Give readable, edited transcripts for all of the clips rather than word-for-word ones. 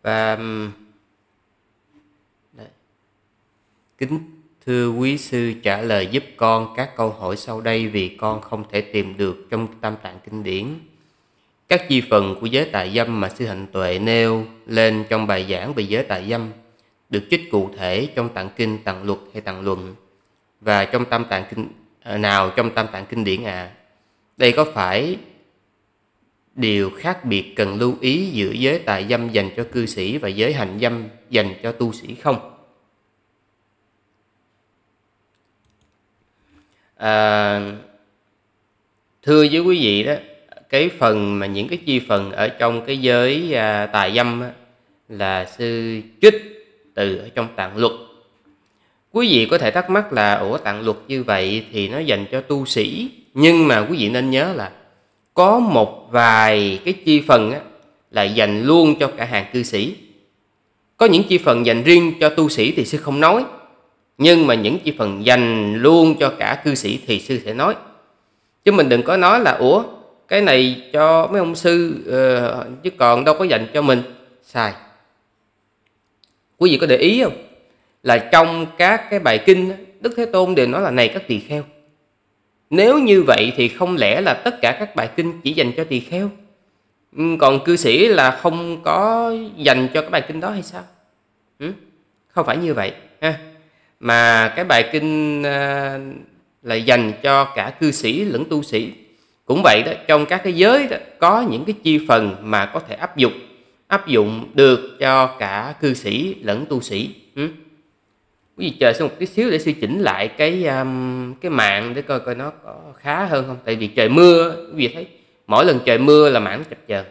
Và kính thưa quý sư, trả lời giúp con các câu hỏi sau đây vì con không thể tìm được trong Tam Tạng Kinh Điển. Các chi phần của giới tại dâm mà sư Hạnh Tuệ nêu lên trong bài giảng về giới tại dâm được trích cụ thể trong Tạng Kinh, Tạng Luật hay Tạng Luận và trong Tam Tạng Kinh nào trong Tam Tạng Kinh Điển ạ? Đây có phải điều khác biệt cần lưu ý giữa giới tại dâm dành cho cư sĩ và giới hành dâm dành cho tu sĩ không? Thưa với quý vị đó, cái phần mà những cái chi phần ở trong cái giới tà dâm á, là sư trích từ ở trong Tạng Luật. Quý vị có thể thắc mắc là ủa Tạng Luật như vậy thì nó dành cho tu sĩ, nhưng mà quý vị nên nhớ là có một vài cái chi phần á, là dành luôn cho cả hàng cư sĩ. Có những chi phần dành riêng cho tu sĩ thì sư không nói, nhưng mà những chi phần dành luôn cho cả cư sĩ thì sư sẽ nói. Chứ mình đừng có nói là ủa cái này cho mấy ông sư chứ còn đâu có dành cho mình. Sai. Quý vị có để ý không? Là trong các cái bài kinh Đức Thế Tôn đều nói là này các tỳ kheo. Nếu như vậy thì không lẽ là tất cả các bài kinh chỉ dành cho tỳ kheo, còn cư sĩ là không có dành cho cái bài kinh đó hay sao? Không phải như vậy ha. Mà cái bài kinh là dành cho cả cư sĩ lẫn tu sĩ. Cũng vậy đó, trong các cái giới đó, có những cái chi phần mà có thể áp dụng được cho cả cư sĩ lẫn tu sĩ. Quý vị chờ xuống một tí xíu để sư chỉnh lại cái mạng để coi coi nó có khá hơn không. Tại vì trời mưa, quý vị thấy mỗi lần trời mưa là mạng nó chập chờn.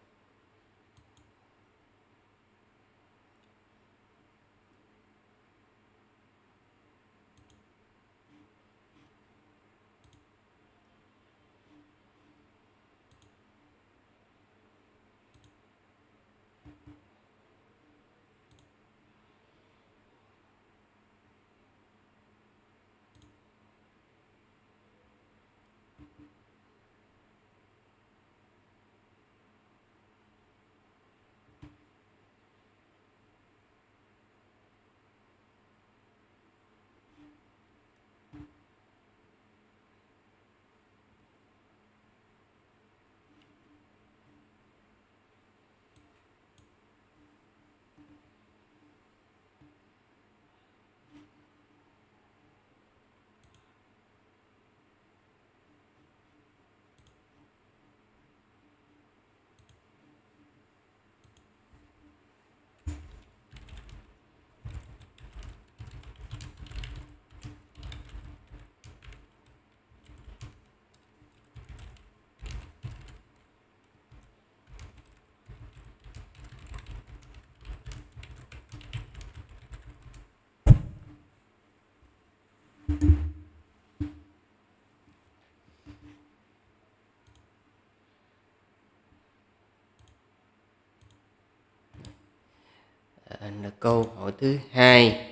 Câu hỏi thứ hai,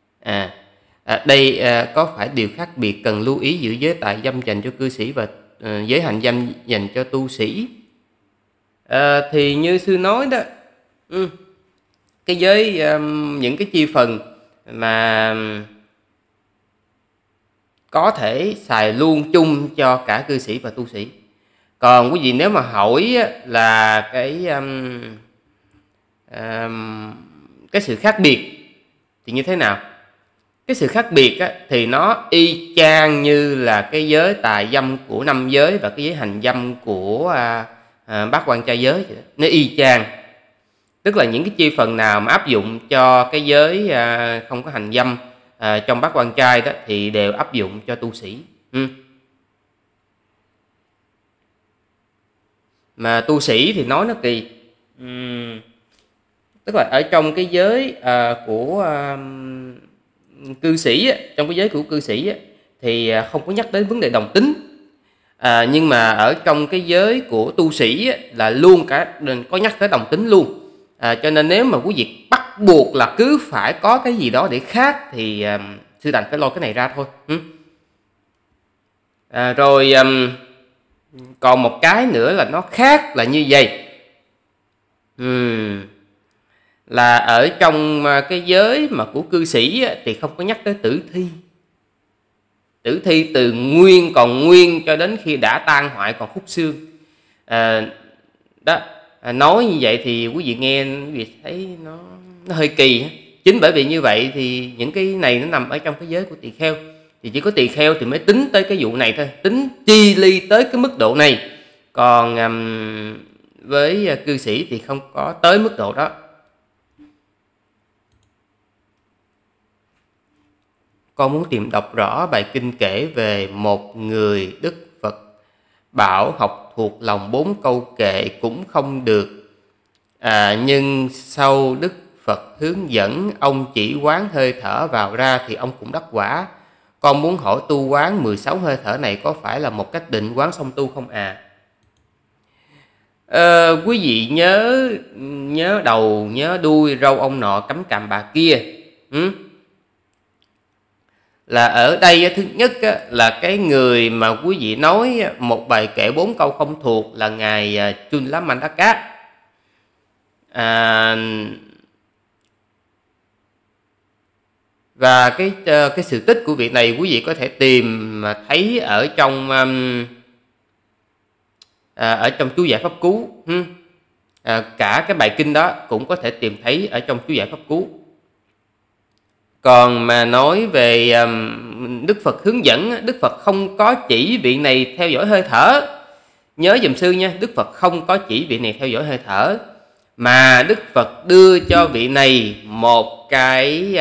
đây có phải điều khác biệt cần lưu ý giữa giới tại dâm dành cho cư sĩ và giới hành dâm dành cho tu sĩ? Thì như sư nói đó, cái giới những cái chi phần mà có thể xài luôn chung cho cả cư sĩ và tu sĩ. Còn quý vị nếu mà hỏi là cái sự khác biệt thì như thế nào? Cái sự khác biệt thì nó y chang như là cái giới tà dâm của năm giới và cái giới hành dâm của bát quan trai giới. Nó y chang. Tức là những cái chi phần nào mà áp dụng cho cái giới không có hành dâm trong bát quan trai đó thì đều áp dụng cho tu sĩ. Mà tu sĩ thì nói nó kỳ. Tức là ở trong cái giới của cư sĩ, trong cái giới của cư sĩ thì không có nhắc đến vấn đề đồng tính. Nhưng mà ở trong cái giới của tu sĩ là luôn có nhắc tới đồng tính luôn. Cho nên nếu mà quý vị bắt buộc là cứ phải có cái gì đó để khác thì sư đành phải lôi cái này ra thôi. Rồi còn một cái nữa là nó khác là như vậy. là ở trong cái giới mà của cư sĩ thì không có nhắc tới tử thi. Tử thi từ nguyên còn nguyên cho đến khi đã tan hoại còn khúc xương. Đó, nói như vậy thì quý vị nghe quý vị thấy nó hơi kỳ. Chính bởi vì như vậy thì những cái này nó nằm ở trong cái giới của tỳ kheo, thì chỉ có tỳ kheo thì mới tính tới cái vụ này thôi, tính chi ly tới cái mức độ này. Còn với cư sĩ thì không có tới mức độ đó. Con muốn tìm đọc rõ bài kinh kể về một người Đức Phật bảo học thuộc lòng 4 câu kệ cũng không được. Nhưng sau Đức Phật hướng dẫn ông chỉ quán hơi thở vào ra thì ông cũng đắc quả. Con muốn hỏi tu quán 16 hơi thở này có phải là một cách định quán song tu không à? Quý vị nhớ đầu nhớ đuôi râu ông nọ cắm cằm bà kia. Là ở đây thứ nhất là cái người mà quý vị nói một bài kệ 4 câu không thuộc là ngài Chulamandaka. Và cái sự tích của vị này quý vị có thể tìm mà thấy ở trong chú giải pháp cú. Cả cái bài kinh đó cũng có thể tìm thấy ở trong chú giải pháp cú. Còn mà nói về Đức Phật hướng dẫn, Đức Phật không có chỉ vị này theo dõi hơi thở. Nhớ dùm sư nha, Đức Phật không có chỉ vị này theo dõi hơi thở, mà Đức Phật đưa cho vị này một cái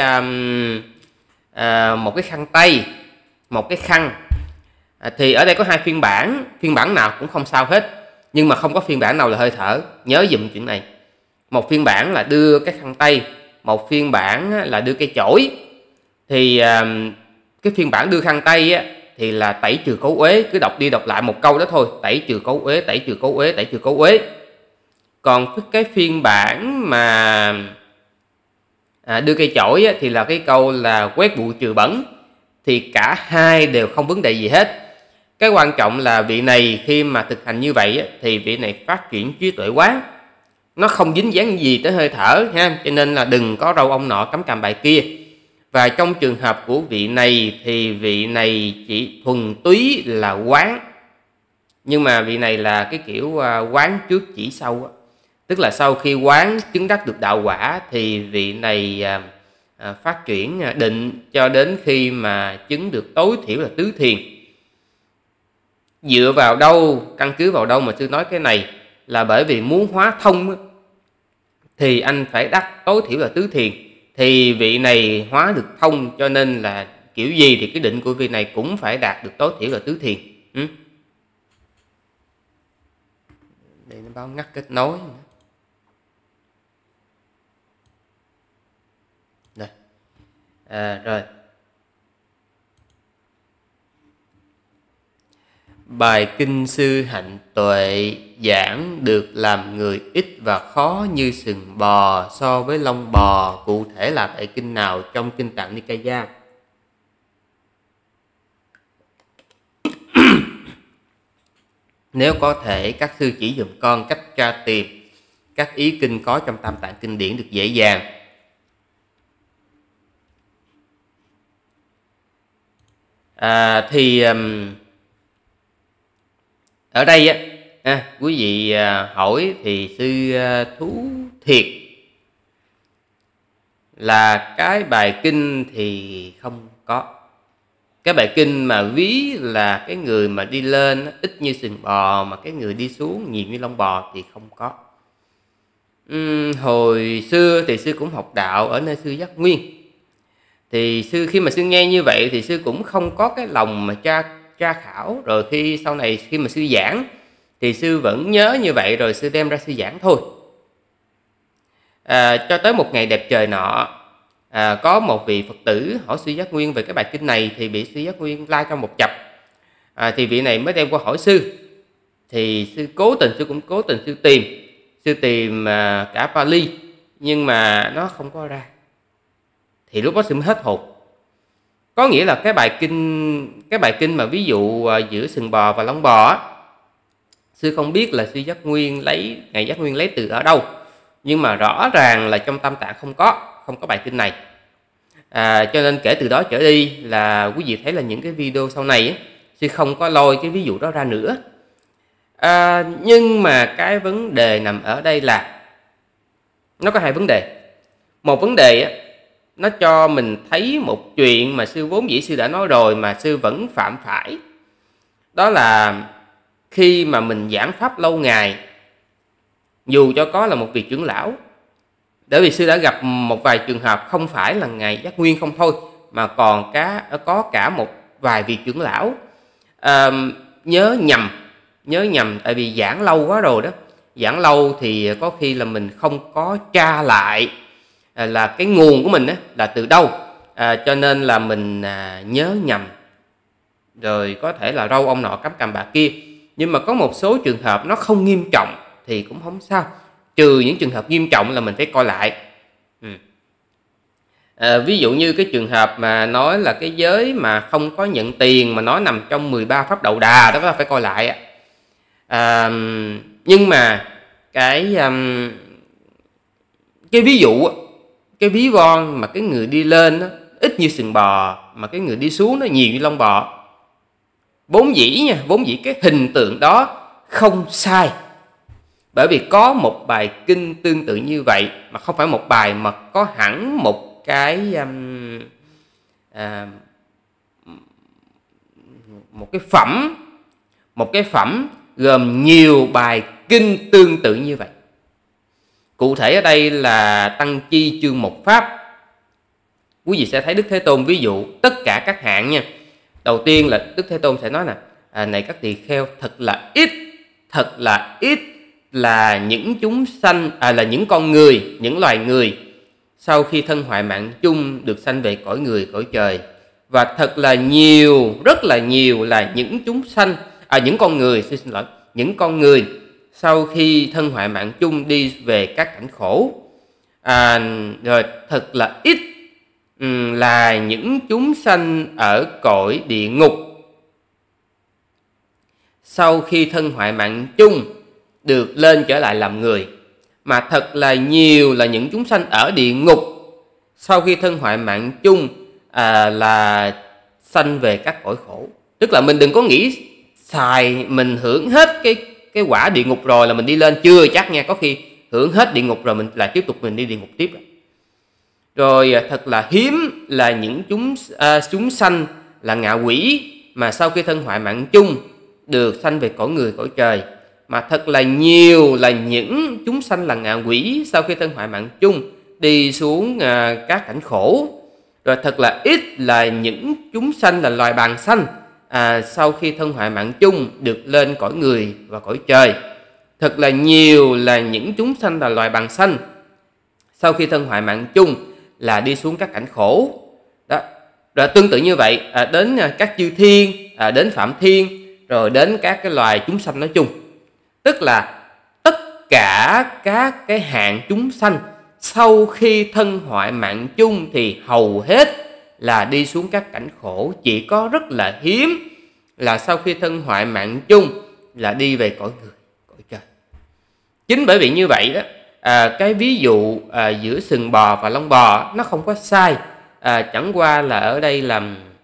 khăn tay, một cái khăn. Thì ở đây có 2 phiên bản, phiên bản nào cũng không sao hết, nhưng mà không có phiên bản nào là hơi thở. Nhớ dùm chuyện này. Một phiên bản là đưa cái khăn tay, một phiên bản là đưa cây chổi. Thì cái phiên bản đưa khăn tay thì là tẩy trừ cấu uế, cứ đọc đi đọc lại một câu đó thôi, tẩy trừ cấu uế, tẩy trừ cấu uế, tẩy trừ cấu uế. Còn cái phiên bản mà đưa cây chổi thì là cái câu là quét bụi trừ bẩn. Thì cả hai đều không vấn đề gì hết. Cái quan trọng là vị này khi mà thực hành như vậy thì vị này phát triển trí tuệ quán, nó không dính dáng gì tới hơi thở ha. Cho nên là đừng có râu ông nọ cắm cằm bài kia. Và trong trường hợp của vị này thì vị này chỉ thuần túy là quán, nhưng mà vị này là cái kiểu quán trước chỉ sau. Tức là sau khi quán chứng đắc được đạo quả thì vị này phát triển định cho đến khi mà chứng được tối thiểu là tứ thiền. Dựa vào đâu, căn cứ vào đâu mà sư nói cái này? Là bởi vì muốn hóa thông thì anh phải đắc tối thiểu là tứ thiền. Thì vị này hóa được thông, cho nên là kiểu gì thì cái định của vị này cũng phải đạt được tối thiểu là tứ thiền. Đây nó báo ngắt kết nối. Đây. Rồi. Bài kinh sư hạnh tuệ giảng được làm người ít và khó như sừng bò so với lông bò, cụ thể là tại kinh nào trong kinh Tạng Nikaya? Nếu có thể các sư chỉ dùm con cách tra tìm các ý kinh có trong Tam Tạng kinh điển được dễ dàng. Ở đây quý vị hỏi thì sư thú thiệt là cái bài kinh thì không có. Cái bài kinh mà ví là cái người mà đi lên ít như sừng bò, mà cái người đi xuống nhiều như lông bò thì không có. Hồi xưa thì sư cũng học đạo ở nơi sư Giác Nguyên. Thì sư khi mà sư nghe như vậy thì sư cũng không có cái lòng mà tra khảo. Rồi sau này khi mà sư giảng thì sư vẫn nhớ như vậy, rồi sư đem ra sư giảng thôi. Cho tới một ngày đẹp trời nọ, có một vị Phật tử hỏi sư Giác Nguyên về cái bài kinh này, thì bị sư Giác Nguyên la trong một chập. Thì vị này mới đem qua hỏi sư. Thì sư cũng cố tình sư tìm cả Pali, nhưng mà nó không có ra. Thì lúc đó sư mới hết hồn. Có nghĩa là cái bài kinh mà ví dụ giữa sừng bò và lông bò sư không biết là sư Giác Nguyên ngài Giác Nguyên lấy từ ở đâu. nhưng mà rõ ràng là trong Tam Tạng không có bài kinh này. Cho nên kể từ đó trở đi là quý vị thấy là những cái video sau này sư không có lôi cái ví dụ đó ra nữa. Nhưng mà cái vấn đề nằm ở đây là nó có hai vấn đề. Một vấn đề nó cho mình thấy một chuyện mà sư vốn dĩ sư đã nói rồi mà sư vẫn phạm phải. Đó là khi mà mình giảng pháp lâu ngày, dù cho có là một vị trưởng lão, bởi vì sư đã gặp một vài trường hợp không phải là ngài Giác Nguyên không thôi, mà còn có cả một vài vị trưởng lão nhớ nhầm tại vì giảng lâu quá rồi đó. Giảng lâu thì có khi là mình không có tra lại là cái nguồn của mình là từ đâu, cho nên là mình nhớ nhầm, rồi có thể là râu ông nọ cắm cằm bà kia. Nhưng mà có một số trường hợp nó không nghiêm trọng thì cũng không sao, trừ những trường hợp nghiêm trọng là mình phải coi lại. Ví dụ như cái trường hợp mà nói là cái giới mà không có nhận tiền mà nó nằm trong 13 pháp đầu đà đó phải coi lại. Nhưng mà cái ví dụ, cái ví von mà cái người đi lên ít như sừng bò mà cái người đi xuống nó nhiều như lông bò, vốn dĩ cái hình tượng đó không sai, bởi vì có một bài kinh tương tự như vậy, mà không phải một bài mà có hẳn một cái phẩm gồm nhiều bài kinh tương tự như vậy. Cụ thể ở đây là Tăng Chi chương 1 pháp. Quý vị sẽ thấy Đức Thế Tôn ví dụ tất cả các hạng nha. Đầu tiên là Đức Thế Tôn sẽ nói là này các tỳ kheo, thật là ít là những chúng sanh, là những con người, những loài người sau khi thân hoại mạng chung được sanh về cõi người, cõi trời. Và thật là nhiều, rất là nhiều là những chúng sanh, những con người, những con người sau khi thân hoại mạng chung đi về các cảnh khổ. Rồi thật là ít là những chúng sanh ở cõi địa ngục sau khi thân hoại mạng chung được lên trở lại làm người. Mà thật là nhiều là những chúng sanh ở địa ngục sau khi thân hoại mạng chung là sanh về các cõi khổ. Tức là mình đừng có nghĩ xài mình hưởng hết cái quả địa ngục rồi là mình đi lên, chưa chắc nha, có khi hưởng hết địa ngục rồi mình lại tiếp tục mình đi địa ngục tiếp. Rồi thật là hiếm là những chúng sanh là ngạ quỷ mà sau khi thân hoại mạng chung được sanh về cõi người, cõi trời. Mà thật là nhiều là những chúng sanh là ngạ quỷ sau khi thân hoại mạng chung đi xuống các cảnh khổ. Rồi thật là ít là những chúng sanh là loài bàng sanh sau khi thân hoại mạng chung được lên cõi người và cõi trời. Thật là nhiều là những chúng sanh là loài bàng sanh sau khi thân hoại mạng chung là đi xuống các cảnh khổ đó. Rồi tương tự như vậy đến các chư thiên, đến phạm thiên, rồi đến các cái loài chúng sanh nói chung. Tức là tất cả các cái hạng chúng sanh sau khi thân hoại mạng chung thì hầu hết là đi xuống các cảnh khổ. Chỉ có rất là hiếm là sau khi thân hoại mạng chung là đi về cõi người, cõi trời. Chính bởi vì như vậy đó, cái ví dụ giữa sừng bò và lông bò nó không có sai. Chẳng qua là ở đây là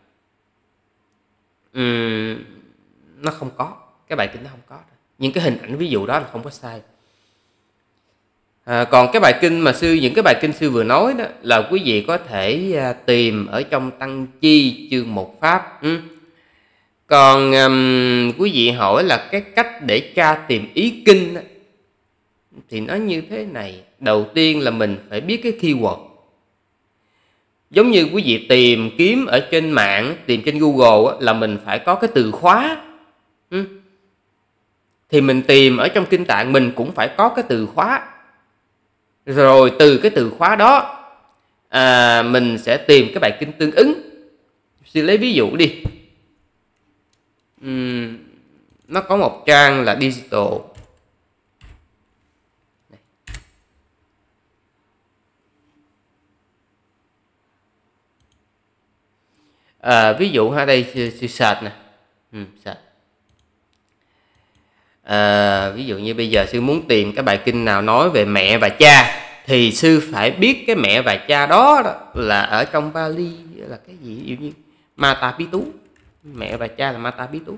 nó không có, cái bài kinh nó không có, nhưng cái hình ảnh ví dụ đó là không có sai. Còn cái bài kinh mà những cái bài kinh sư vừa nói đó là quý vị có thể tìm ở trong Tăng Chi chương 1 pháp. Còn quý vị hỏi là cái cách để tra tìm ý kinh đó, thì nó như thế này. Đầu tiên là mình phải biết cái keyword. Giống như quý vị tìm kiếm ở trên mạng, tìm trên Google là mình phải có cái từ khóa. Thì mình tìm ở trong Kinh Tạng mình cũng phải có cái từ khóa. Rồi từ cái từ khóa đó mình sẽ tìm cái bài kinh tương ứng. Sư lấy ví dụ đi. Nó có một trang là digital. Ví dụ ở đây sư search nè. Search. Ví dụ như bây giờ sư muốn tìm cái bài kinh nào nói về mẹ và cha, thì sư phải biết cái mẹ và cha đó, là ở trong Pali là cái gì. Ví dụ như Mata Pitu, mẹ và cha là Mata Pitu.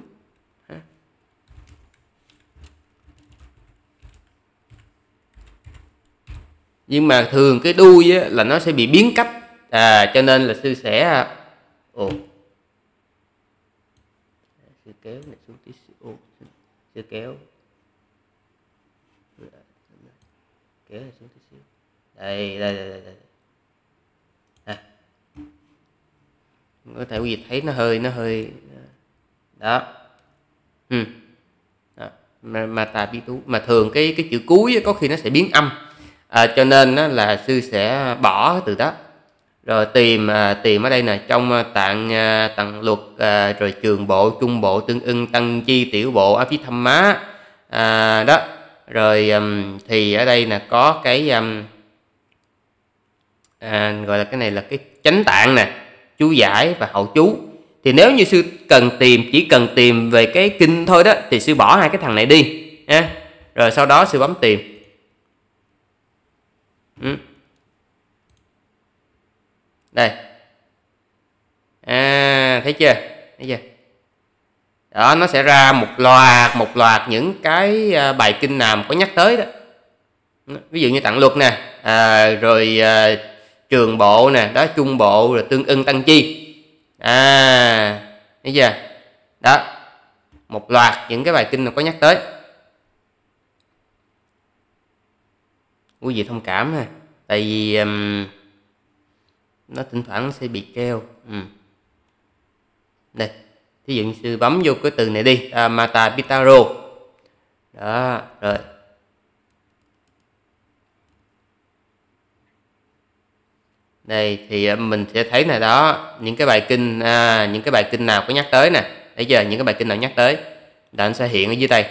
Nhưng mà thường cái đuôi á, là nó sẽ bị biến cách, cho nên là sư sẽ sư kéo này xuống tí xíu, sư kéo này xuống tí xíu, đây. Có thể quý vị thấy nó hơi đó. Đó. Mata Pitu, mà thường cái chữ cuối có khi nó sẽ biến âm, cho nên là sư sẽ bỏ cái từ đó. Rồi tìm ở đây nè, trong tạng luật, rồi trường bộ, trung bộ, tương ưng, tăng chi, tiểu bộ, Abhidhamma, đó. Rồi thì ở đây là có cái gọi là cái này là cái chánh tạng nè, chú giải và hậu chú. Thì nếu như sư chỉ cần tìm về cái kinh thôi đó, thì sư bỏ hai cái thằng này đi nha. Rồi sau đó sư bấm tìm. Đây, thấy chưa? Đó, nó sẽ ra một loạt những cái bài kinh nào có nhắc tới đó. Ví dụ như tạng luật nè, rồi trường bộ nè, đó, trung bộ, rồi tương ưng, tăng chi. Thấy chưa? Đó, một loạt những cái bài kinh nào có nhắc tới. Quý vị thông cảm ha, tại vì nó thỉnh thoảng nó sẽ bị treo. Đây, ví dụ như sư bấm vô cái từ này đi, Mata Pitaro. Đó, rồi. Đây thì mình sẽ thấy này đó, những cái bài kinh nào có nhắc tới nè. Thấy chưa? Những cái bài kinh nào nhắc tới là nó sẽ hiện ở dưới đây.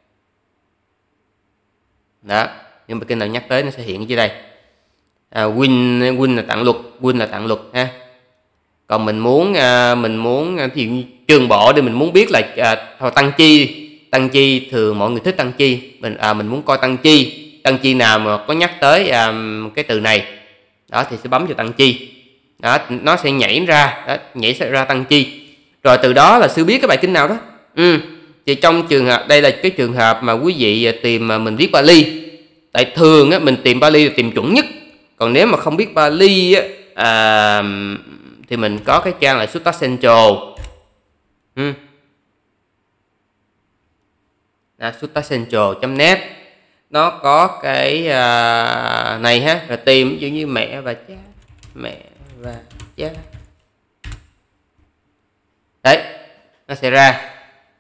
Đó, những bài kinh nào nhắc tới nó sẽ hiện ở dưới đây. Win là tạng luật ha. Còn mình muốn ví dụ như trường bộ đi, mình muốn biết là tăng chi thường mọi người thích tăng chi, mình muốn coi tăng chi nào mà có nhắc tới cái từ này đó, thì sẽ bấm vào tăng chi. Đó, nó sẽ nhảy ra tăng chi. Rồi từ đó là sư biết cái bài kinh nào đó. Thì trong trường hợp đây là cái trường hợp mà quý vị tìm mà mình viết Pali. Tại thường mình tìm Pali là tìm chuẩn nhất. Còn nếu mà không biết Pali thì mình có cái trang là Sutta Central. suttacentral.net. Nó có cái này ha, rồi tìm ví dụ như mẹ và cha. Đấy, nó sẽ ra.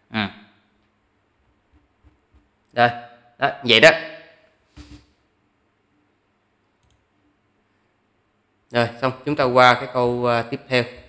Rồi, đó, vậy đó. Rồi, xong chúng ta qua cái câu tiếp theo.